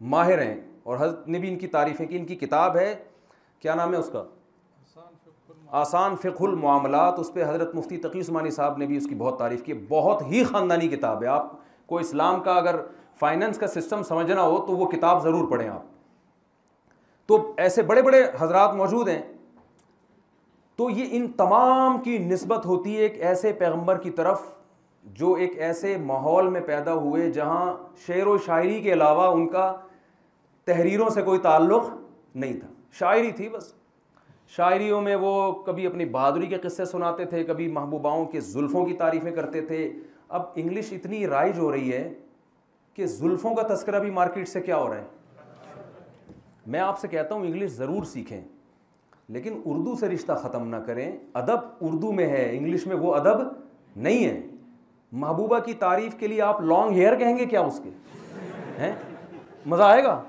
माहिर हैं, और हज़रत ने भी इनकी तारीफ़ें की। इनकी किताब है, क्या नाम है उसका, आसान फ़िक़्हुल मुआमलात। उस पर हज़रत मुफ्ती तक़ी उस्मानी साहब ने भी उसकी बहुत तारीफ़ की। बहुत ही ख़ानदानी किताब है। आपको इस्लाम का अगर फाइनेंस का सिस्टम समझना हो तो वो किताब ज़रूर पढ़ें आप। तो ऐसे बड़े बड़े हजरात मौजूद हैं। तो ये इन तमाम की निस्बत होती है एक ऐसे पैगंबर की तरफ जो एक ऐसे माहौल में पैदा हुए जहाँ शेर व शायरी के अलावा उनका तहरीरों से कोई ताल्लुक़ नहीं था। शायरी थी बस। शायरियों में वो कभी अपनी बहादुरी के किस्से सुनाते थे, कभी महबूबाओं के जुल्फ़ों की तारीफ़ें करते थे। अब इंग्लिश इतनी राइज हो रही है कि जुल्फ़ों का तस्करा भी मार्केट से क्या हो रहा है। मैं आपसे कहता हूँ इंग्लिश ज़रूर सीखें, लेकिन उर्दू से रिश्ता ख़त्म ना करें। अदब उर्दू में है, इंग्लिश में वो अदब नहीं है। महबूबा की तारीफ़ के लिए आप लॉन्ग हेयर कहेंगे क्या उसके हैं? मज़ा आएगा?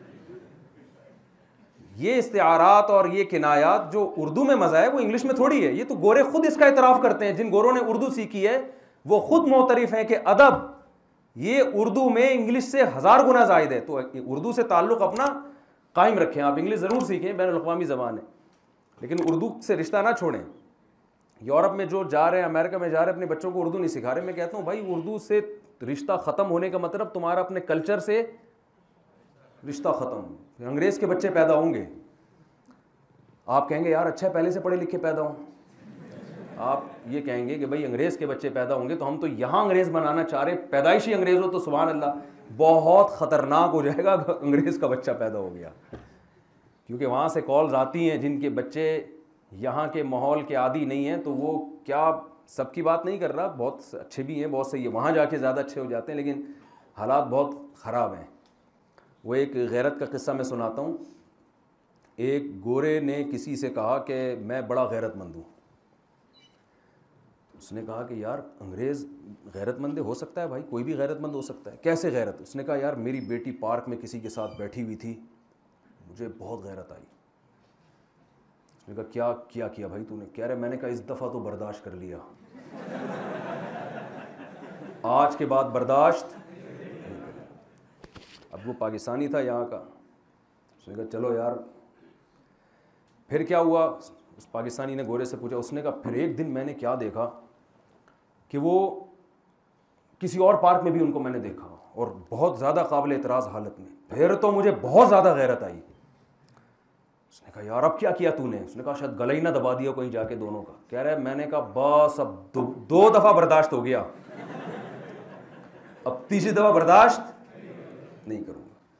ये इस्तिआरात और ये किनायात जो उर्दू में मज़ा है वो इंग्लिश में थोड़ी है। ये तो गोरे खुद इसका इतराफ़ करते हैं। जिन गोरों ने उर्दू सीखी है वो खुद मोतरिफ़ हैं कि अदब ये उर्दू में इंग्लिश से 1000 गुना ज़ायद है। तो उर्दू से ताल्लुक़ अपना कायम रखें। आप इंग्लिश ज़रूर सीखें, बैनुल अक़वामी ज़बान है, लेकिन उर्दू से रिश्ता ना छोड़ें। यूरोप में जो जा रहे हैं, अमेरिका में जा रहे हैं, अपने बच्चों को उर्दू नहीं सिखा रहे। मैं कहता हूँ भाई उर्दू से रिश्ता ख़त्म होने का मतलब तुम्हारा अपने कल्चर से रिश्ता ख़त्म। फिर अंग्रेज़ के बच्चे पैदा होंगे, आप कहेंगे यार अच्छा पहले से पढ़े लिखे पैदा हों। आप ये कहेंगे कि भाई अंग्रेज़ के बच्चे पैदा होंगे तो हम तो यहाँ अंग्रेज़ बनाना चाह रहे, पैदाइशी अंग्रेज़ हो तो सुभान अल्लाह, बहुत ख़तरनाक हो जाएगा अंग्रेज़ का बच्चा पैदा हो गया। क्योंकि वहाँ से कॉल्स आती हैं जिनके बच्चे यहाँ के माहौल के आदी नहीं हैं, तो वो क्या, सबकी बात नहीं कर रहा, बहुत अच्छे भी हैं, बहुत सही है, वहाँ जाके ज़्यादा अच्छे हो जाते हैं, लेकिन हालात बहुत ख़राब हैं। वो एक गैरत का किस्सा मैं सुनाता हूँ। एक गोरे ने किसी से कहा कि मैं बड़ा गैरतमंद हूँ। उसने कहा कि यार अंग्रेज़ गैरतमंद हो सकता है भाई, कोई भी गैरतमंद हो सकता है, कैसे गैरत? उसने कहा यार मेरी बेटी पार्क में किसी के साथ बैठी हुई थी, मुझे बहुत गैरत आई। उसने कहा क्या किया भाई तूने? कह रहे मैंने कहा इस दफ़ा तो बर्दाश्त कर लिया, आज के बाद बर्दाश्त नहीं करें। अब वो पाकिस्तानी था यहाँ का। उसने कहा चलो यार, फिर क्या हुआ? उस पाकिस्तानी ने गोरे से पूछा। उसने कहा फिर एक दिन मैंने क्या देखा कि वो किसी और पार्क में भी उनको मैंने देखा और बहुत ज़्यादा काबिल एतराज़ हालत में। फिर तो मुझे बहुत ज़्यादा गैरत आई। उसने कहा यार अब क्या किया तूने? उसने कहा शायद गला ही ना दबा दिया कहीं जाके दोनों का। कह रहा है मैंने कहा बस अब दो दफ़ा बर्दाश्त हो गया, अब तीसरी दफ़ा बर्दाश्त नहीं करूँगा।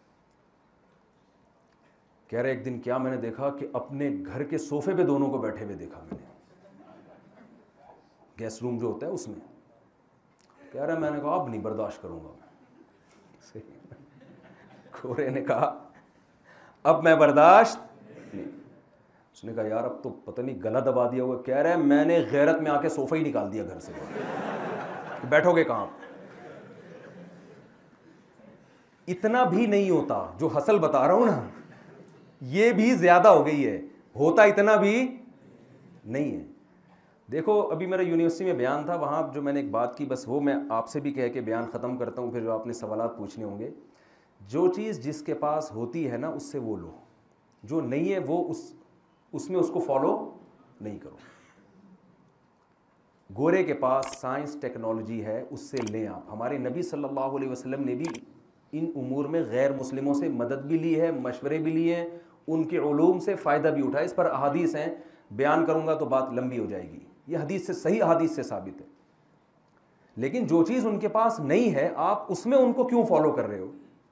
कह रहे एक दिन क्या मैंने देखा कि अपने घर के सोफे पे दोनों को बैठे हुए देखा मैंने, गेस्ट रूम जो होता है उसमें। कह रहा मैंने कहा अब नहीं बर्दाश्त करूँगा मैं। गोरे ने कहा अब मैं बर्दाश्त नहीं। उसने कहा यार अब तो पता नहीं गला दबा दिया हुआ। कह रहा है मैंने गैरत में आके सोफा ही निकाल दिया घर से, बैठोगे कहाँ? इतना भी नहीं होता जो हसल बता रहा हूं ना, ये भी ज्यादा हो गई है, होता इतना भी नहीं है। देखो अभी मेरा यूनिवर्सिटी में बयान था, वहाँ जो मैंने एक बात की, बस वो मैं आपसे भी कह के बयान ख़त्म करता हूँ, फिर जो आपने सवालात पूछने होंगे। जो चीज़ जिसके पास होती है ना उससे वो लो, जो नहीं है वो उसमें उसको फॉलो नहीं करो। गोरे के पास साइंस टेक्नोलॉजी है, उससे लें आप। हमारे नबी सल्लल्लाहु अलैहि वसल्लम ने भी इन उमूर में गैर मुस्लिमों से मदद भी ली है, मशवरे भी लिए हैं, उनके उलूम से फ़ायदा भी उठाया। इस पर अहादीस हैं, बयान करूँगा तो बात लंबी हो जाएगी। ये हदीस से, सही हदीस से साबित है। लेकिन जो चीज़ उनके पास नहीं है आप उसमें उनको क्यों फॉलो कर रहे हो?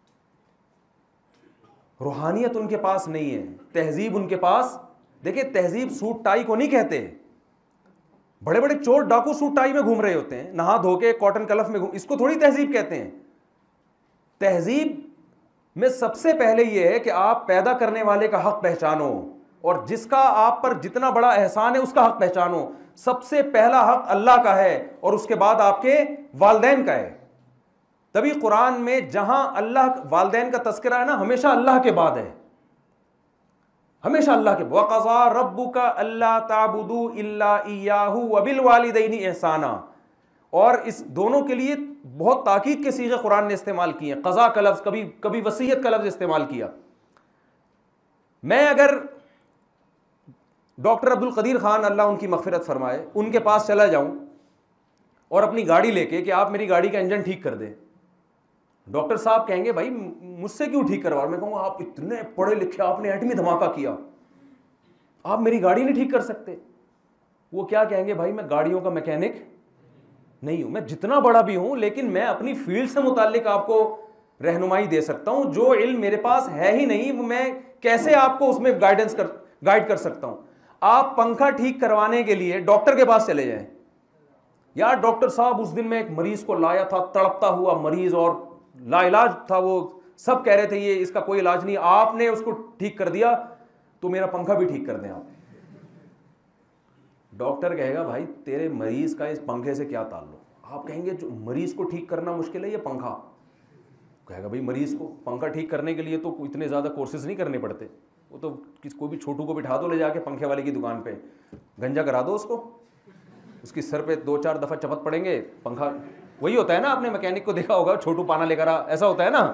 रूहानियत उनके पास नहीं है, तहजीब उनके पास, देखिए तहजीब सूट टाई को नहीं कहते। बड़े बड़े चोर डाकू सूट टाई में घूम रहे होते हैं, नहा धो के कॉटन कलफ में इसको थोड़ी तहजीब कहते हैं। तहजीब में सबसे पहले यह है कि आप पैदा करने वाले का हक पहचानो और जिसका आप पर जितना बड़ा एहसान है उसका हक पहचानो। सबसे पहला हक अल्लाह का है और उसके बाद आपके वालिदैन का है। तभी कुरान में जहां अल्लाह वालिदैन का तस्करा है ना, हमेशा अल्लाह के बाद है, हमेशा अल्लाह के। वक़ज़ा रब्बुका अल्ला ताबुदू इल्ला इय्याहु व बिल वालिदैनि इहसाना। और इस दोनों के लिए बहुत ताकीद के सीगे कुरान ने इस्तेमाल किए हैं, क़ज़ा का लफ्ज़, कभी कभी वसीयत का लफ्ज़ इस्तेमाल किया। मैं अगर डॉक्टर अब्दुल कदीर खान, अल्लाह उनकी मग़फ़िरत फरमाए, उनके पास चला जाऊं और अपनी गाड़ी लेके कि आप मेरी गाड़ी का इंजन ठीक कर दें, डॉक्टर साहब कहेंगे भाई मुझसे क्यों ठीक करवा। मैं कहूँगा आप इतने पढ़े लिखे, आपने एटमी धमाका किया, आप मेरी गाड़ी नहीं ठीक कर सकते। वो क्या कहेंगे, भाई मैं गाड़ियों का मैकेनिक नहीं हूं, मैं जितना बड़ा भी हूं लेकिन मैं अपनी फील्ड से मुताल्लिक आपको रहनुमाई दे सकता हूं। जो इल्म मेरे पास है ही नहीं, वो मैं कैसे आपको उसमें गाइड कर सकता हूं। आप पंखा ठीक करवाने के लिए डॉक्टर के पास चले जाएं। यार डॉक्टर साहब उस दिन मैं एक मरीज को लाया था, तड़पता हुआ मरीज और लाइलाज था, वो सब कह रहे थे ये इसका कोई इलाज नहीं, आपने उसको ठीक कर दिया, तो मेरा पंखा भी ठीक कर दें आप। डॉक्टर कहेगा भाई तेरे मरीज का इस पंखे से क्या ताल्लुक। आप कहेंगे जो मरीज को ठीक करना मुश्किल है, ये पंखा। कहेगा भाई मरीज को पंखा ठीक करने के लिए तो इतने ज़्यादा कोर्सेज नहीं करने पड़ते, वो तो कोई भी छोटू को बिठा दो ले जाके पंखे वाले की दुकान पे, गंजा करा दो उसको, उसकी सर पे 2-4 दफ़ा चपत पड़ेंगे, पंखा वही होता है ना, आपने मैकेनिक को देखा होगा, छोटू पाना लेकर आ, ऐसा होता है ना।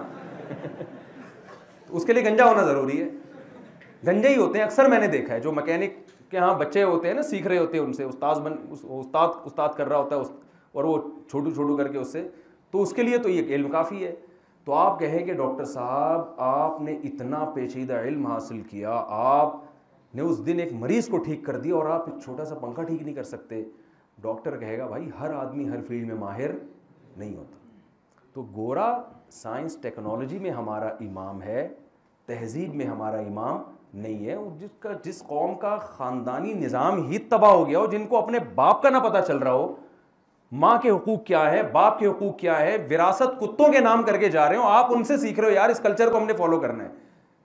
तो उसके लिए गंजा होना ज़रूरी है, गंजे ही होते हैं अक्सर, मैंने देखा है। जो मैकेनिक के यहाँ बच्चे होते हैं ना, सीख रहे होते हैं उनसे, उस्ताद कर रहा होता है और वो छोटू करके उससे, तो उसके लिए तो ये इल्म काफ़ी है। तो आप कहें कि डॉक्टर साहब आपने इतना पेचीदा इल्म हासिल किया, आपने उस दिन एक मरीज़ को ठीक कर दिया और आप एक छोटा सा पंखा ठीक नहीं कर सकते। डॉक्टर कहेगा भाई हर आदमी हर फील्ड में माहिर नहीं होता। तो गोरा साइंस टेक्नोलॉजी में हमारा इमाम है, तहजीब में हमारा इमाम नहीं है। जिस कौम का ख़ानदानी निज़ाम ही तबाह हो गया हो, जिनको अपने बाप का ना पता चल रहा हो, माँ के हुकूक क्या है, बाप के हुकूक क्या है, विरासत कुत्तों के नाम करके जा रहे हो, आप उनसे सीख रहे हो यार इस कल्चर को हमने फॉलो करना है।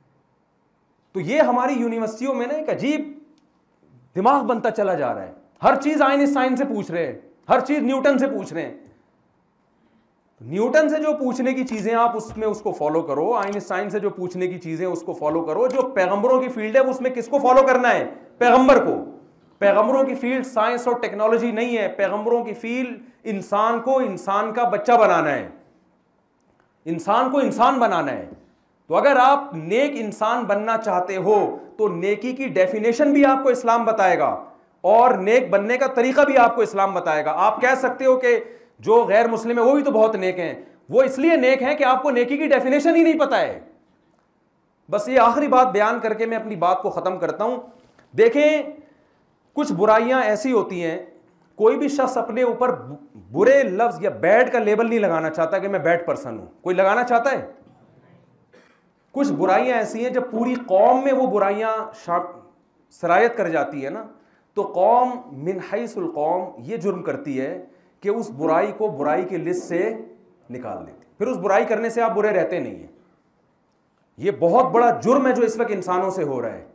तो ये हमारी यूनिवर्सिटियों में ना एक अजीब दिमाग बनता चला जा रहा है। हर चीज आइंस्टाइन से पूछ रहे हैं, हर चीज न्यूटन से पूछ रहे हैं। न्यूटन से जो पूछने की चीजें आप उसमें उसको फॉलो करो, आइंस्टाइन से जो पूछने की चीजें उसको फॉलो करो। जो पैगंबरों की फील्ड है उसमें किसको फॉलो करना है? पैगंबर को। पैगंबरों की फील्ड साइंस और टेक्नोलॉजी नहीं है, पैगंबरों की फील्ड इंसान को इंसान का बच्चा बनाना है, इंसान को इंसान बनाना है। तो अगर आप नेक इंसान बनना चाहते हो तो नेकी की डेफिनेशन भी आपको इस्लाम बताएगा और नेक बनने का तरीका भी आपको इस्लाम बताएगा। आप कह सकते हो कि जो गैर मुस्लिम है वो भी तो बहुत नेक हैं, वो इसलिए नेक हैं कि आपको नेकी की डेफिनेशन ही नहीं पता है। बस ये आखिरी बात बयान करके मैं अपनी बात को ख़त्म करता हूं। देखें, कुछ बुराइयां ऐसी होती हैं, कोई भी शख्स अपने ऊपर बुरे लफ्ज़ या बैड का लेबल नहीं लगाना चाहता कि मैं बैड पर्सन हूं। कोई लगाना चाहता है? कुछ बुराइयां ऐसी हैं जब पूरी कौम में वो बुराइयां सरायत कर जाती है ना, तो कौम मिन हैसुल कौम ये जुर्म करती है कि उस बुराई को बुराई की लिस्ट से निकाल देती। फिर उस बुराई करने से आप बुरे रहते नहीं हैं। ये बहुत बड़ा जुर्म है जो इस वक्त इंसानों से हो रहा है।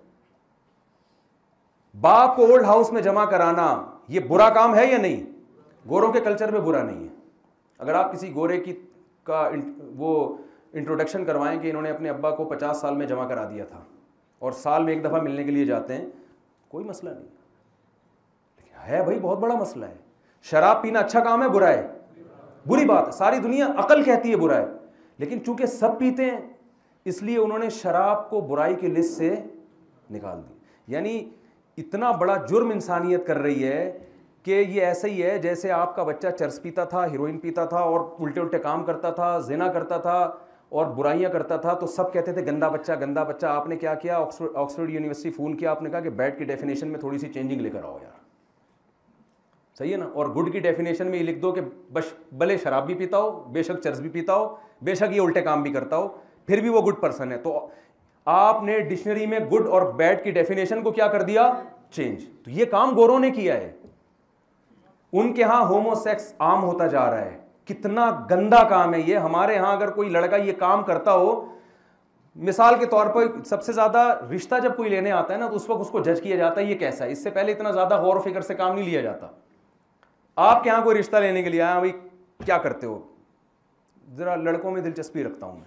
बाप को ओल्ड हाउस में जमा कराना ये बुरा काम है या नहीं? गोरों के कल्चर में बुरा नहीं है। अगर आप किसी गोरे की का वो इंट्रोडक्शन करवाएं कि इन्होंने अपने अब्बा को 50 साल में जमा करा दिया था और साल में एक दफ़ा मिलने के लिए जाते हैं, कोई मसला नहीं है भाई, बहुत बड़ा मसला है। शराब पीना अच्छा काम है, बुरा है? बुरी बात है। सारी दुनिया अकल कहती है बुरा है, लेकिन चूंकि सब पीते हैं इसलिए उन्होंने शराब को बुराई की लिस्ट से निकाल दी। यानी इतना बड़ा जुर्म इंसानियत कर रही है कि ये ऐसा ही है जैसे आपका बच्चा चरस पीता था, हीरोइन पीता था और उल्टे उल्टे काम करता था, जिना करता था और बुराइयां करता था, तो सब कहते थे गंदा बच्चा गंदा बच्चा। आपने क्या किया? ऑक्सफोर्ड यूनिवर्सिटी फ़ोन किया, आपने कहा कि बैड की डेफिनेशन में थोड़ी सी चेंजिंग लेकर आओ यार, सही है ना? और गुड की डेफिनेशन में ये लिख दो कि बस भले शराब भी पीता हो, बेशक चरस भी पीता हो, बेशक ये उल्टे काम भी करता हो, फिर भी वो गुड पर्सन है। तो आपने डिक्शनरी में गुड और बैड की डेफिनेशन को क्या कर दिया? चेंज। तो ये काम गोरों ने किया है। उनके यहां होमोसेक्स आम होता जा रहा है। कितना गंदा काम है ये। हमारे यहां अगर कोई लड़का ये काम करता हो, मिसाल के तौर पर सबसे ज्यादा रिश्ता जब कोई लेने आता है ना, तो उस वक्त उसको जज किया जाता है ये कैसा है। इससे पहले इतना ज्यादा गौर फिक्र से काम नहीं लिया जाता। आपके यहां कोई रिश्ता लेने के लिए आया, भाई क्या करते हो? जरा लड़कों में दिलचस्पी रखता हूं मैं।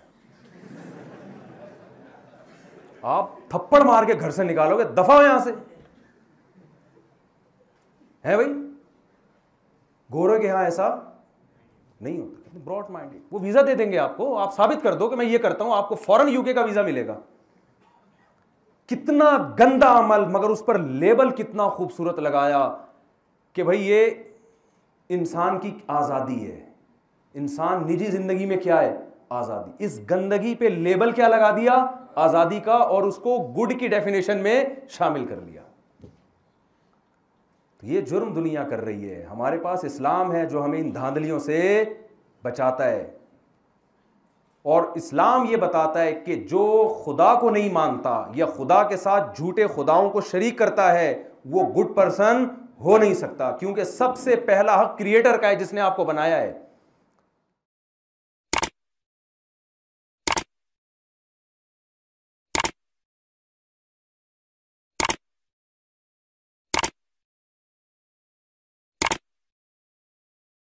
आप थप्पड़ मार के घर से निकालोगे, दफा हो यहां से, है भाई? गोरों के यहां ऐसा नहीं होता, ब्रॉड माइंडेड। वो वीजा दे देंगे आपको, आप साबित कर दो कि मैं ये करता हूं, आपको फौरन यूके का वीजा मिलेगा। कितना गंदा अमल, मगर उस पर लेबल कितना खूबसूरत लगाया कि भाई ये इंसान की आजादी है। इंसान निजी जिंदगी में क्या है? आजादी। इस गंदगी पे लेबल क्या लगा दिया? आजादी का, और उसको गुड की डेफिनेशन में शामिल कर लिया। तो ये जुर्म दुनिया कर रही है। हमारे पास इस्लाम है जो हमें इन धांधलियों से बचाता है, और इस्लाम ये बताता है कि जो खुदा को नहीं मानता या खुदा के साथ झूठे खुदाओं को शरीक करता है वो गुड पर्सन हो नहीं सकता, क्योंकि सबसे पहला हक क्रिएटर का है जिसने आपको बनाया है।